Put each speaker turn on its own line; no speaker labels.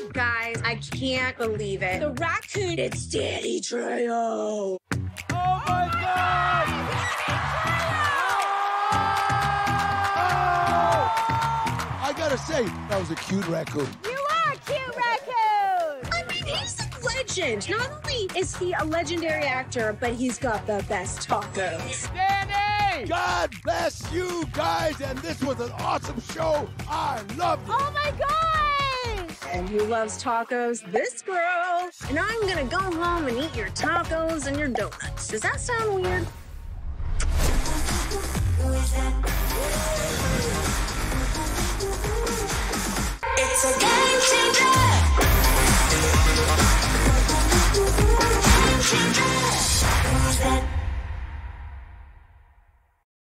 Guys, I can't believe it. The Raccoon, it's Daddy Trio.
Oh my God! I gotta say, that was a cute raccoon.
You are a cute raccoon!
I mean, he's a legend. Not only is he a legendary actor, but he's got the best tacos.
Danny! God bless you guys, and this was an awesome show. I love you.
Oh my God!
And who loves tacos? This girl. And I'm gonna go home and eat your tacos and your donuts. Does that sound weird?
It's a